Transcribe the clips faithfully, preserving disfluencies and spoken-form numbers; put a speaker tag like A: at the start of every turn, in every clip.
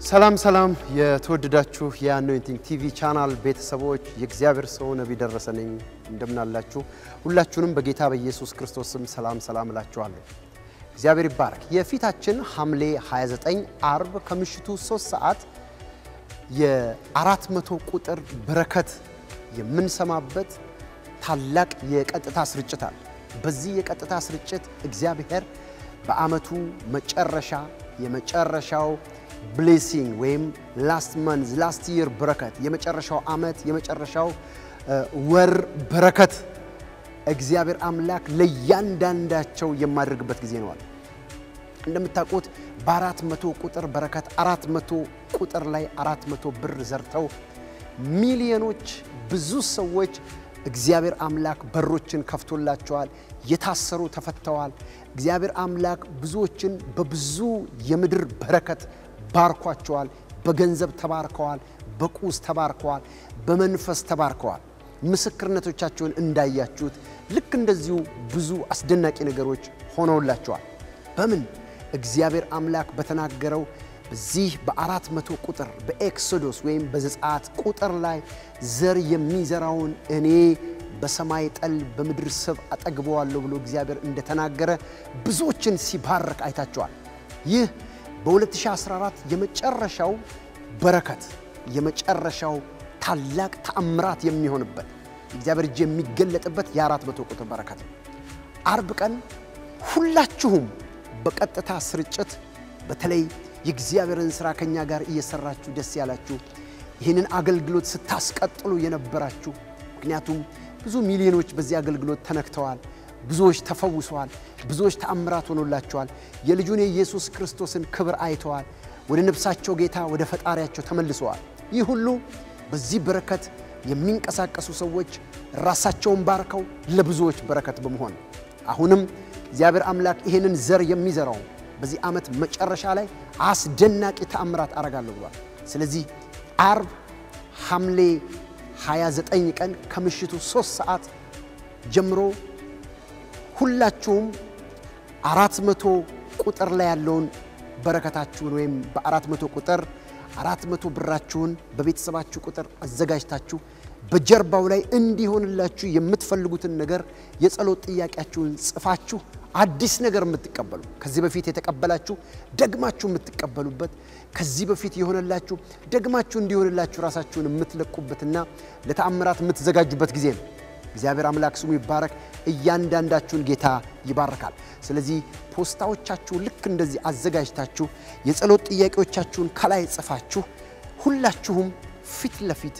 A: ሰላም ሰላም የተወደዳችሁ የአኖይንቲንግ ቲቪ ቻናል ቤተሰቦች የእግዚአብሔር ሰው ነብይ ደረሰ ነኝ እንደምናላችሁ ሁላችሁንም በጌታ በኢየሱስ ክርስቶስ ስም ሰላም ሰላም እላችኋለሁ እግዚአብሔር ይባረክ የፊታችን ሐምሌ ሃያ ዘጠኝ አርብ ከምሽቱ ሶስት ሰዓት የ400 ቁጥር በረከት የምንሰማበት ታላቅ የቀጥታ ስርጭት አለ በዚህ የቀጥታ ስርጭት እግዚአብሔር በአመቱ መጨረሻ የመጨረሻው blessing ወይም last month last year በረከት የመጨረሻው አመት የመጨረሻው ወር በረከት እግዚአብሔር አምላክ ለያንዳንዳቸው የማድርግበት ጊዜ ነው አለ እንደምታውቁት በ400 ቁጥር በረከት አራት መቶ ቁጥር ላይ አራት መቶ ብር ዘርተው ሚሊዮኖች ብዙ ሰዎች እግዚአብሔር አምላክ በሮችን ከፍቶላቸዋል የታሰሩ ተፈተዋል እግዚአብሔር አምላክ ብዙዎችን በብዙ የምድር በረከት ባርኳቸዋል በገንዘብ ተባርከዋል በቁስ ተባርከዋል በመንፈስ ተባርከዋል ምስክርነቶቻቸውን እንዳያችሁት ልክ እንደዚሁ ብዙ አስደናቂ ነገሮች ሆነውላቸዋል በምን እግዚአብሔር አምላክ በተናገረው በዚህ በ400 ቁጥር በኤክሶዶስ ወይም በዘጸአት ቁጥር ላይ ዘር የሚዘራውን እኔ በሰማይ ጠል በምድር ስብ አጠግበዋለሁ ብሎ እግዚአብሔር እንደተናገረ ብዙዎችን ሲባርክ አይታቸዋል ይህ በ2014 የመጨረሻው በረከት የመጨረሻው ታላቅ ተአምራት የሚሆንበት እግዚአብሔር እጅ የሚገለጥበት የ400 ቁጥር በረከት አርብ ቀን ሁላችሁም በቀጥታ ስርጭት በተለይ የእግዚአብሔርን ሥራ ከኛ ጋር እየሰራችሁ ደስ ያላችሁ ይህንን አገልግሎት ስታስቀጥሉ የነበራችሁ ምክንያቱም ብዙ ሚሊዮኖች በዚህ አገልግሎት ተነክተዋል ብዙዎች ተፈውሰዋል ብዙዎች ተአምራት ሆኖላቸዋል የልጁን ኢየሱስ ክርስቶስን ክብር አይተዋል ወደ ነፍሳቸው ጌታ ወደ ፈጣሪያቸው ተመልሰዋል ይህ ሁሉ በዚህ በረከት የሚንቀሳቀሱ ሰዎች ራሳቸውን ባርከው ለብዙዎች በረከት በመሆን አሁንም እግዚአብሔር አምላክ ይሄንን ዘር የሚዘራው በዚህ አመት መጨረሻ ላይ አስደናቂ ተአምራት አረጋለሁ ብሏል ስለዚህ አርብ ሐምሌ ሃያ ዘጠኝ ቀን ከምሽቱ ሶስት ሰዓት ጀምሮ ሁላችሁም አራት መቶ ቁጥር ላይ ያለውን በረከታችሁን ወይም በ400 ቁጥር አራት መቶ ብራችሁን በቤተሰባችሁ ቁጥር አዘጋጅታችሁ በጀርባው ላይ እንዲሆንላችሁ የምትፈልጉትን ነገር የጸሎት ጥያቄያችሁን ጽፋችሁ አዲስ ነገር የምትቀበሉ ከዚህ በፊት የተቀበላችሁ ደግማችሁ የምትቀበሉበት ከዚህ በፊት የሆነላችሁ ደግማችሁ እንዲሆንላችሁ ራሳችሁን የምትለቁበትና ለተአምራት የምትዘጋጁበት ጊዜ ነው እግዚአብሔር አምላክ ስሙ ይባረክ እያንዳንዳችሁን ጌታ ይባርካል ስለዚህ ፖስታዎቻችሁ ልክ እንደዚህ አዘጋጅታችሁ የጸሎት ጥያቄዎቻችሁን ከላይ ጽፋችሁ ሁላችሁም ፊት ለፊት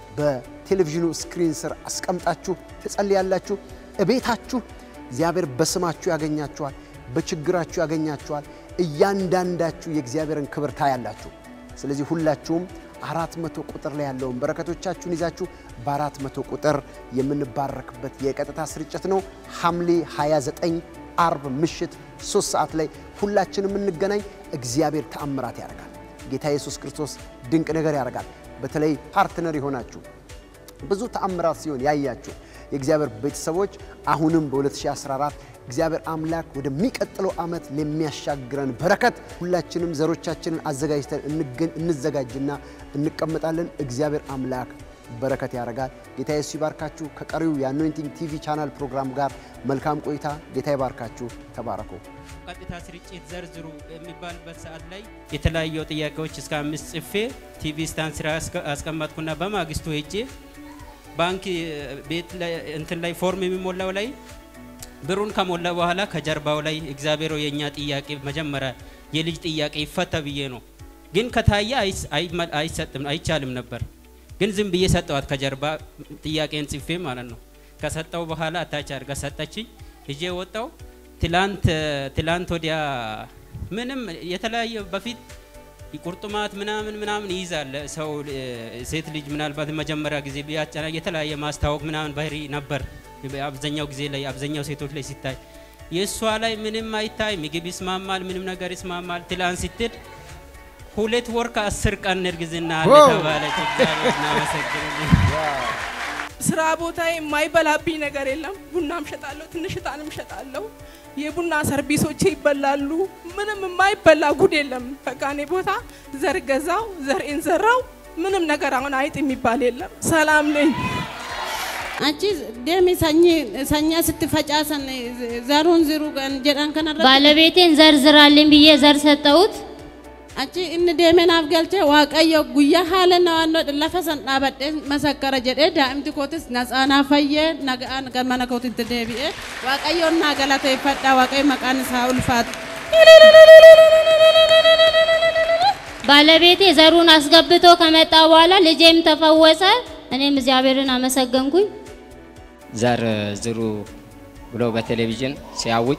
A: በቴሌቪዥኑ ስክሪን ስር አስቀምጣችሁ ተጸልያላችሁ እቤታችሁ እግዚአብሔር በስማችሁ ያገኛችኋል በችግራችሁ ያገኛችኋል እያንዳንዳችሁ የእግዚአብሔርን ክብር ታያላችሁ ስለዚህ ሁላችሁም አራት መቶ ቁጥር ላይ ያለውን በረከቶቻችሁን ይዛችሁ በ400 ቁጥር የምንባረክበት የቀጥታ ስርጭት ነው ሐምሌ ሃያ ዘጠኝ አርብ ምሽት ሶስት ሰዓት ላይ ሁላችንም እንገናኝ እግዚአብሔር ተአምራት ያደርጋል ጌታ ኢየሱስ ክርስቶስ ድንቅ ነገር ያደርጋል በተለይ ፓርትነር ይሆናችሁ ብዙ ተአምራት ሲሆን ያያችሁ የእግዚአብሔር ቤተሰቦች አሁንም በ2014 እግዚአብሔር አምላክ ወደሚቀጥለው አመት ለሚያሻግረን በረከት ሁላችንም ዘሮቻችንን አዘጋጅተን እንዘጋጅና እንቀመጣለን እግዚአብሔር አምላክ በረከት ያረጋል ጌታ ኢየሱስ ይባርካችሁ ከቀሪው የአኖይንቲንግ ቲቪ ቻናል ፕሮግራም ጋር መልካም ቆይታ ጌታ ይባርካችሁ ተባረኩ
B: ቀጥታ ስርጭት ዘርዝሩ የሚባልበት ሰዓት ላይ የተለያዩ ጥያቄዎች እስከ አምስት ጽፌ ቲቪ ስታንድ ስራ አስቀመጥኩና በማግስቱ ሄጄ ባንክ ቤት ላይ እንትን ላይ ፎርም የሚሞላው ላይ ብሩን ከሞላ በኋላ ከጀርባው ላይ እግዚአብሔር የኛ ጥያቄ መጀመሪያ የልጅ ጥያቄ ይፈታ ብዬ ነው ግን ከታየ አይሰጥም አይቻልም ነበር ግን ዝም ብዬ ሰጠዋት ከጀርባ ጥያቄን ጽፌ ማለት ነው ከሰጠው በኋላ አታች አርጋ ሰጠችኝ እጄ ወጣው ትላንት ትላንት ወዲያ ምንም የተለያየ በፊት ይቁርጥማት ምናምን ምናምን ይይዛል ሰው ሴት ልጅ ምናልባት መጀመሪያ ጊዜ ቢያጫና የተለያየ ማስታወቅ ምናምን ባህሪ ነበር አብዛኛው ጊዜ ላይ አብዛኛው ሴቶች ላይ ሲታይ የሷ ላይ ምንም አይታይ ምግብ ይስማማል ምንም ነገር ይስማማል ትላንት ስትል ሁለት ወር ከአስር ቀን እርግዝና አለ ተባለች እግዚአብሔርና መሰግነኝ ስራ ቦታዬ የማይበላብኝ ነገር የለም ቡናም ሸጣለሁ ትንሽ ጣንም ሸጣለሁ
C: የቡና ሰርቪሶች ይበላሉ ምንም የማይበላ ጉድ የለም በቃ እኔ ቦታ ዘር ገዛው ዘርን ዘራው ምንም ነገር አሁን አይጥ የሚባል የለም ሰላም ነኝ
D: አንቺ ደም ሰኝ ሰኛ ስትፈጫሰን ዘሩን ዝሩ ጋር ጀዳን ከነረ
E: ባለቤቴን ዘርዝራልኝ ብዬ ዘር ሰጠሁት
D: አንቺ እነ ደመን አፍገልቼ ዋቀየ ጉያ ሐለና ዋኖ ለፈሰን አበደ መሰከረ ጀደ ዳምቲ ኮትስ ነፃና ፈየ ነገአን ገመና ኮት ተደቢኤ ዋቀየውና ገላተ ይፈጣ ዋቀይ መቃን ሳውልፋት
E: ባለቤቴ ዘሩን አስገብቶ ከመጣ በኋላ ልጄም ተፈወሰ እኔም እግዚአብሔርን አመሰገንኩኝ
F: ዘር ዝሩ ብሎ በቴሌቪዥን ሲያውጅ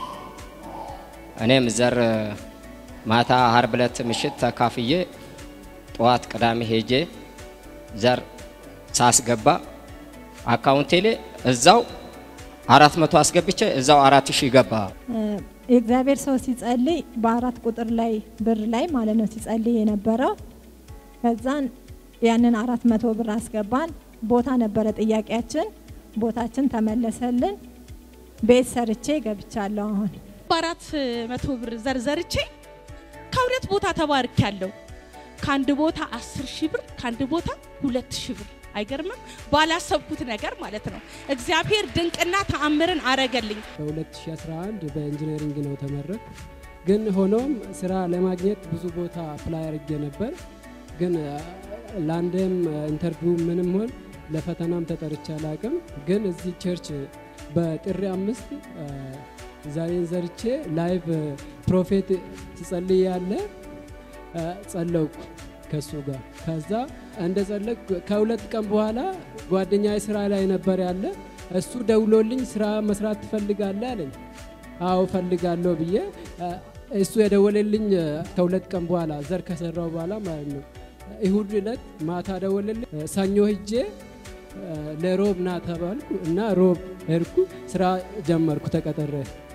F: እኔም ዘር ማታ ዓርብ ዕለት ምሽት ተካፍዬ ጧት ቅዳሜ ሄጄ ዘር ሳስገባ አካውንቴ ላይ እዛው አራት መቶ አስገብቼ እዛው አራት ሺህ ገባ
G: እግዚአብሔር ሰው ሲጸልይ በአራት ቁጥር ላይ ብር ላይ ማለት ነው ሲጸልይ የነበረው ከዛን ያንን አራት መቶ ብር አስገባን ቦታ ነበረ ጥያቄያችን ቦታችን ተመለሰልን ቤት ሰርቼ ገብቻለሁ አሁን
C: በአራት መቶ ብር ዘርዘርቼ ከሁለት ቦታ ተባርካለሁ ካንድ ቦታ አስር ሺህ ብር ካንድ ቦታ ሁለት ሺህ ብር አይገርምም ባላሰብኩት ነገር ማለት ነው እግዚአብሔር ድንቅና ተአምርን አረገልኝ
H: በ2011 በኢንጂነሪንግ ነው ተመረቅ ግን ሆኖም ስራ ለማግኘት ብዙ ቦታ አፕላይ አድርጌ ነበር ግን ላንደም ኢንተርቪው ምንም ሆነ ለፈተናም ተጠርቻ አላቅም ግን እዚህ ቸርች በጥሪ አምስት ዛሬን ዘርቼ ላይቭ ፕሮፌት ሲጸልይ ያለ ጸለውኩ ከሱ ጋር ከዛ እንደ ጸለቅ ከሁለት ቀን በኋላ ጓደኛዬ ስራ ላይ ነበር ያለ እሱ ደውሎልኝ ስራ መስራት ትፈልጋለህ አለኝ አው ፈልጋለሁ ብዬ እሱ የደወለልኝ ከሁለት ቀን በኋላ ዘር ከሰራው በኋላ ማለት ነው ይሁድ ዕለት ማታ ደወለልኝ ሰኞ ሄጄ ለሮብ ና ተባልኩ እና ሮብ ሄድኩ ስራ ጀመርኩ ተቀጠረ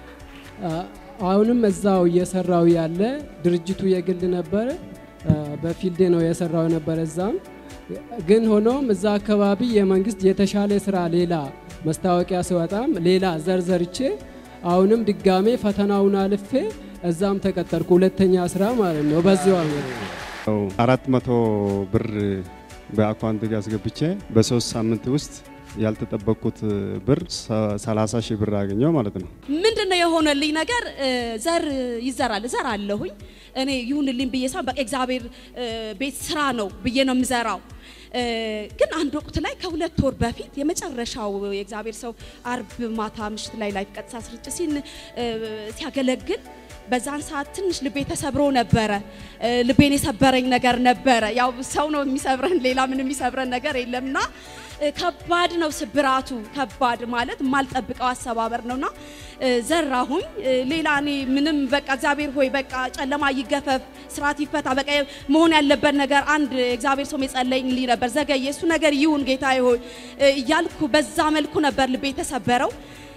H: አሁንም እዛው እየሰራው ያለ ድርጅቱ የግል ነበር በፊልድ ነው የሰራው ነበር እዛም ግን ሆኖም እዛ አካባቢ የመንግስት የተሻለ ስራ ሌላ መስታወቂያ ሲወጣም ሌላ ዘርዘርቼ አሁንም ድጋሜ ፈተናውን አልፌ እዛም ተቀጠርኩ ሁለተኛ ስራ ማለት ነው በዚያው አመት
I: አራት መቶ ብር በአካውንት ያስገብቼ በሶስት ሳምንት ውስጥ ያልተጠበቁት ብር ሰላሳ ሺህ ብር አገኘው ማለት ነው
J: ምንድነው የሆነልኝ ነገር ዘር ይዘራል ዘር አለሁኝ እኔ ይሁንልኝ በየሳ በእግዚአብሔር ቤት ስራ ነው በየ ነው ምዘራው ግን አንድ ወቅት ላይ ከሁለት ወር በፊት የመጨረሻው የእግዚአብሔር ሰው ዓርብ ማታ ምሽት ላይ ላይ ቀጥታ ስርጭት ሲን ሲያገለግል በዛን ሰዓት ትንሽ ልቤ ተሰብሮ ነበር ልቤን የሰበረኝ ነገር ነበር ያው ሰው ነው የሚሰብረን ሌላ ምንም የሚሰብረን ነገር የለምና ከባድ ነው ስብራቱ ከባድ ማለት ማልጠብቀው አሰባበር ነውና ዘራሁኝ ሌላ እኔ ምንም በቃ እግዚአብሔር ሆይ በቃ ጨለማ ይገፈፍ ስራት ይፈታ በቃ መሆን ያለበት ነገር አንድ እግዚአብሔር ሰው የጸለይኝ ነበር ዘገየ እሱ ነገር ይሁን ጌታዬ ሆይ እያልኩ በዛ መልኩ ነበር ልቤ ተሰበረው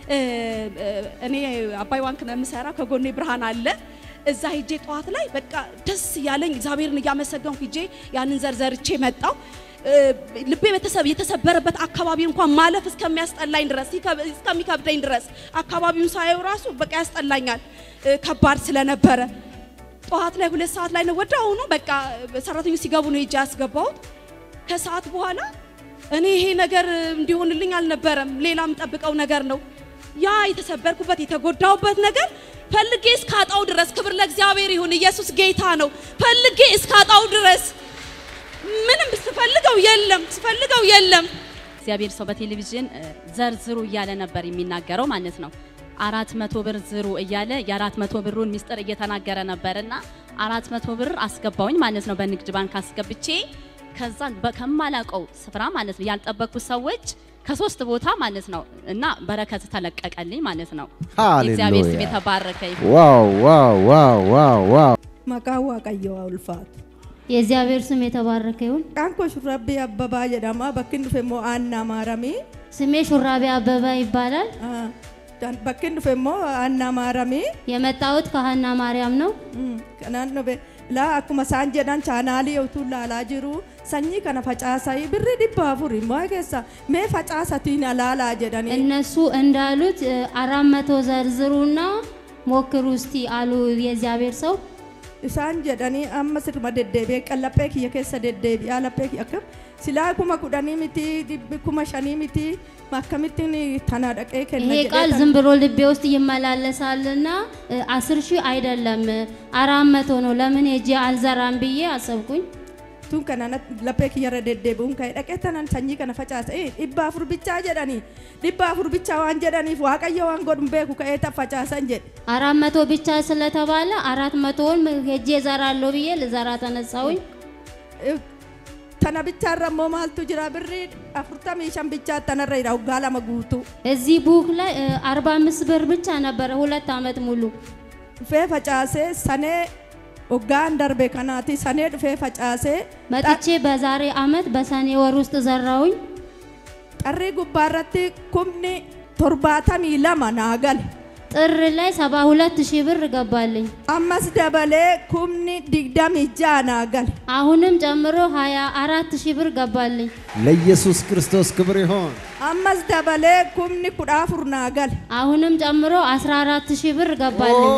J: እኔ አባይ ባንክ ነው የምሰራ ከጎኔ ብርሃን አለ እዛ ሄጄ ጧት ላይ በቃ ደስ ያለኝ እግዚአብሔርን ያመሰገንኩ ሄጄ ያንን ዘርዘርቼ መጣው ልቤ በተሰብ የተሰበረበት አካባቢ እንኳን ማለፍ እስከሚያስጠላኝ ድረስ እስከሚከብደኝ ድረስ አካባቢውን ሳይው ራሱ በቃ ያስጠላኛል ከባድ ስለነበረ ጧት ላይ ሁለት ሰዓት ላይ ነው ወዳው ነው በቃ ሰራተኞች ሲገቡ ነው ሄጄ ያስገባው ከሰዓት በኋላ እኔ ይሄ ነገር እንዲሆንልኝ አልነበረም ሌላም ጠብቀው ነገር ነው ያ የተሰበርኩበት የተጎዳውበት ነገር ፈልጌ እስካጣው ድረስ ክብር ለእግዚአብሔር ይሁን ኢየሱስ ጌታ ነው ፈልጌ እስካጣው ድረስ ምንም ስፈልገው የለም ስፈልገው የለም
K: እግዚአብሔር ሰው በቴሌቪዥን ዘርዝሩ እያለ ነበር የሚናገረው ማለት ነው አራት መቶ ብር ዝሩ እያለ የአራት መቶ ብሩን ሚስጥር እየተናገረ ነበርና አራት መቶ ብር አስገባውኝ ማለት ነው በንግድ ባንክ አስገብቼ ከዛን በከማላቀው ስፍራ ማለት ነው ያልጠበቁ ሰዎች ከሶስት ቦታ ማለት ነው እና በረከት ተለቀቀልኝ ማለት ነው እግዚአብሔር ስም የተባረከ ይሁን
A: ዋው ዋው ዋው ዋው ዋው
L: ማቃዋ ቀየው አልፋት
E: የእግዚአብሔር ስም የተባረከ ይሁን
L: ቃንኮ ሹራቤ አበባ የዳማ በክንዱ ፈሞ አና ማራሚ
E: ስሜ ሹራቤ አበባ ይባላል
L: በክንዱ ፈሞ አና ማራሚ
E: የመጣሁት ከሃና ማርያም ነው
L: ከናን ነው ላ አኩማ ሳንጀዳን ቻናሊ የውቱ ላላ ጅሩ sanyii kana facaasai birri dhibba afurii moo keessa mee facaasatiin alaalaa jedhanii
E: እነሱ እንዳሉት አራት መቶ ዘርዝሩና ሞክሩ እስቲ አሉ የእግዚአብሔር ሰው
L: isaan jedhanii amma sirma deddeebi'ee qallaphee kiyya keessa deddeebi'aa laphee kiyya akkam silaa kuma kudhanii miti dhibbi kuma shanii miti akkamittiin tana dhaqee kenna
E: ይሄ ቃል ዝም ብሎ ልቤ ውስጥ ይመላለሳልና አስር ሺህ አይደለም አራት መቶ ነው ለምን ሄጄ አልዘራም ብዬ አሰብኩኝ
L: tun kana laphee kiyyarra deddeebi'uun ka'e dhaqee tanan sanyii kana facaasa dhibba afur bichaa jedhanii dhibba afur bichaa waan jedhaniif waaqayyo waan godhu beeku ka'ee ta facaasan jedhe
E: አራት መቶ ብቻ ስለተባለ አራት መቶውን ሄጄ ዘራለሁ ብዬ ልዘራ ተነሳሁኝ
L: tana bichaarra immoo maaltu jira birri afurtamii shan bichaa tanarra jira waggaa lama guutuu
E: እዚህ ቡክ ላይ አርባ አምስት ብር ብቻ ነበረ ሁለት ዓመት ሙሉ
L: fee facaasee sanee ወጋን ደርቤ ከናቲ ሰኔ ድፌ ፈጫሴ
E: መጥቼ በዛሬ አመት በሰኔ ወር ውስጥ ዘራውኝ
L: ጠሪ ጉባራቲ ኩምኒ ቶርባታሚ ለማ ናገል
E: ጥር ላይ ሰባ ሁለት ሺህ ብር ገባልኝ
L: አማስ ደበሌ ኩምኒ ዲግዳም ይጃናገል
E: አሁንም ጨምሮ ሃያ አራት ሺህ ብር ገባልኝ
A: ለኢየሱስ ክርስቶስ ክብር ይሁን
L: አማስ ደበሌ ኩምኒ ኩዳፉር ናገል
E: አሁንም ጨምሮ አስራ አራት ሺህ ብር ገባልኝ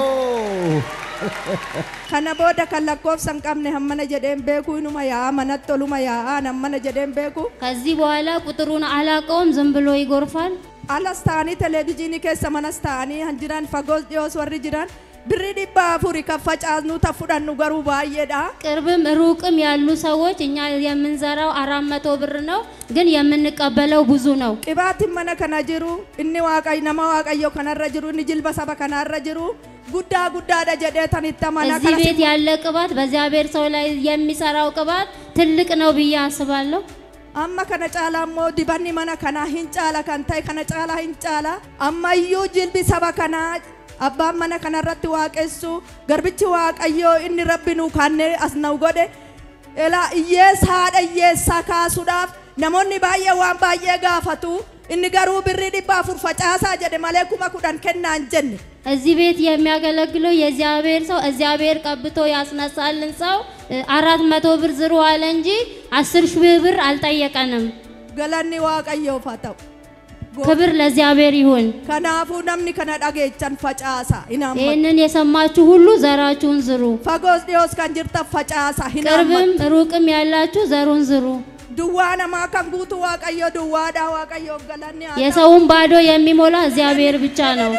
L: kana booda kan lakkoofsan qabne hammana jedheen beeku inuma yaa manattoluma yaa hammana jedheen beeku
E: ከዚህ በኋላ ቁጥሩን አላቀውም ዝም ብሎ ይጎርፋል
L: alas taanii televiziyoonii keessa manas taanii han jiran fagoos dhiyoos warri jiran birri dhibba afurii kan facaasnu tafudhannu garuu baay'eedha
E: ቅርብም ሩቅም ያሉ ሰዎች እኛ የምንዘራው አራት መቶ ብር ነው ግን የምንቀበለው ብዙ ነው
L: ቅባትን mana kana jiru inni waaqayyo nama waaqayyo kanarra jiru inni jilba saba kanarra jiru ጉዳ ጉዳዳ ጀደታን ይተማና
E: እዚህ ቤት ያለ ቅባት በእግዚአብሔር ሰው ላይ የሚሰራው ቅባት ትልቅ ነው ብዬ አስባለሁ
L: አማ ከነ ጫላሞ ዲባኒ ማና ከና ሂንጫላ ካንታይ ከነ ጫላ ሂንጫላ አማዩ ጅልቢ ሰባ ከና አባ ማና ከነራት ዋቀሱ ገርብቺ ዋቀዮ እኒ ረቢኑ ካነ አስነው ጎደ ኤላ ኢየስ ሃደ ኢየስ ሳካሱዳፍ ነሞኒ ባየ ዋን ባየ ጋፈቱ እኒ ገሩ ብሪ ዲባ ፉር ፈጫሳ ጀደ ማለኩማ ኩዳን ከናን ጀን
E: እዚህ ቤት የሚያገለግለው የእግዚአብሔር ሰው እግዚአብሔር ቀብቶ ያስነሳልን ሰው አራት መቶ ብር ዝሩ አለ እንጂ አስር ሺህ ብር አልጠየቀንም
L: ገላኒ ዋቀዮ ፈታው
E: ክብር ለእግዚአብሔር ይሁን
L: ከናፉ ነምኒ ከና ዳጌቻን ፈጫሳ ኢናማ
E: ይሄንን የሰማችሁ ሁሉ ዘራችሁን ዝሩ
L: ፈጎስ ዲዮስ ካንጅርታ ፈጫሳ ኢናማ
E: ቅርብም ሩቅም ያላችሁ ዘሩን ዝሩ
L: ዱዋና ማካን ጉቱ ዋቀዮ ዱዋዳ ዋቀዮ ገላኒ
E: የሰውን ባዶ የሚሞላ እግዚአብሔር ብቻ ነው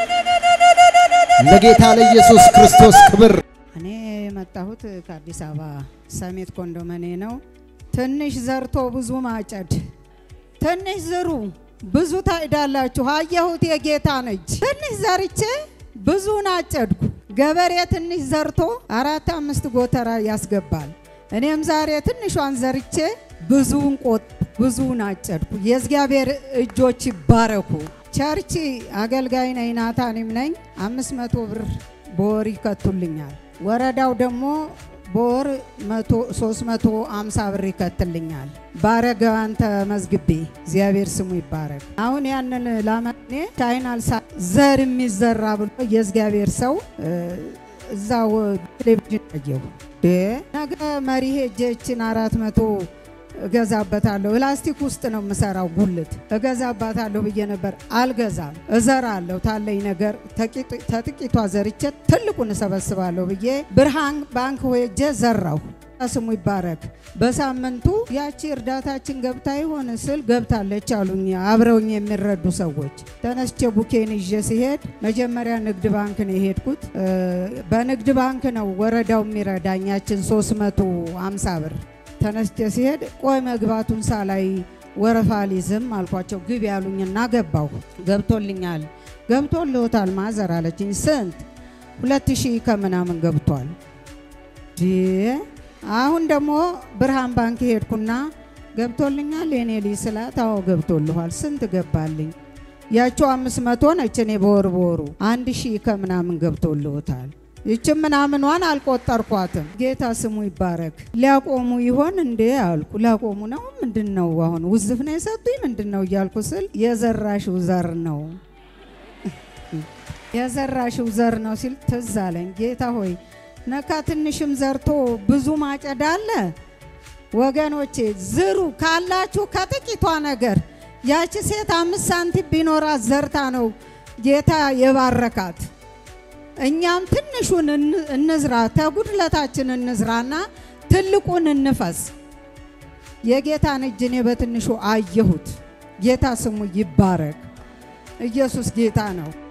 A: ለጌታ ለኢየሱስ ክርስቶስ ክብር
M: እኔ መጣሁት ከአዲስ አበባ ሰሜት ኮንዶመኔ ነው ትንሽ ዘርቶ ብዙ ማጨድ ትንሽ ዝሩ ብዙ ታይዳላችሁ አየሁት የጌታ ነጅ ትንሽ ዘርቼ ብዙ ናጨድኩ ገበሬ ትንሽ ዘርቶ አራት አምስት ጎተራ ያስገባል እኔም ዛሬ ትንሿን ዘርቼ ብዙን ቆጥ ብዙን አጨድኩ የእግዚአብሔር እጆች ይባረኩ ቸርች አገልጋይ ነኝ ናታንም ነኝ አምስት መቶ ብር በወር ይከቱልኛል ወረዳው ደግሞ በወር ሶስት መቶ ሃምሳ ብር ይከትልኛል ባረጋን ተመዝግቤ እግዚአብሔር ስሙ ይባረክ አሁን ያንን ላማኔ ቻይናል ዘር የሚዘራ ብሎ የእግዚአብሔር ሰው እዛው ቴሌቪዥን አየሁ ነገ መሪ ሄጄችን አራት መቶ እገዛበታለሁ ፕላስቲክ ውስጥ ነው መሰራው ጉልት እገዛባታለሁ ብዬ ነበር አልገዛም እዘራለሁ ታለኝ ነገር ተጥቂቷ ዘርቼ ትልቁን ሰበስባለሁ ብዬ ብርሃን ባንክ ሆጄ ዘራው ስሙ ይባረክ በሳምንቱ ያቺ እርዳታችን ገብታ ይሆን ስል ገብታለች አሉኝ አብረውኝ የሚረዱ ሰዎች ተነስቼ ቡኬን ይዤ ሲሄድ መጀመሪያ ንግድ ባንክ ነው የሄድኩት በንግድ ባንክ ነው ወረዳው የሚረዳኛችን ሶስት መቶ ሃምሳ ብር ተነስቼ ሲሄድ ቆይ መግባቱን ሳላይ ወረፋ ሊዝም አልኳቸው ግብ ያሉኝና ገባው ገብቶልኛል ገብቶልዎታል ማዘር አለችኝ ስንት ሁለት ሺህ ከምናምን ገብቷል ዲ አሁን ደግሞ ብርሃን ባንክ ሄድኩና ገብቶልኛል የኔ ሊስላት አዎ ገብቶልኋል ስንት ገባልኝ ያቸው አምስት መቶ ነች እኔ በወር በወሩ አንድ ሺህ ከምናምን ገብቶልዎታል ይችም ምናምንዋን አልቆጠርኳትም ጌታ ስሙ ይባረክ ሊያቆሙ ይሆን እንዴ አልኩ ሊያቆሙ ነው ምንድነው አሁን ውዝፍ ነው የሰጡኝ ምንድነው እያልኩ ስል የዘራሽው ዘር ነው የዘራሽው ዘር ነው ሲል ትዝ አለኝ ጌታ ሆይ ነካ ትንሽም ዘርቶ ብዙ ማጨድ አለ ወገኖቼ ዝሩ ካላችሁ ከጥቂቷ ነገር ያቺ ሴት አምስት ሳንቲም ቢኖራት ዘርታ ነው ጌታ የባረካት። እኛም ትንሹን እንዝራ፣ ተጉድለታችን እንዝራና ትልቁን እንፈስ። የጌታን እጅ እኔ በትንሹ አየሁት። ጌታ ስሙ ይባረክ። ኢየሱስ ጌታ ነው።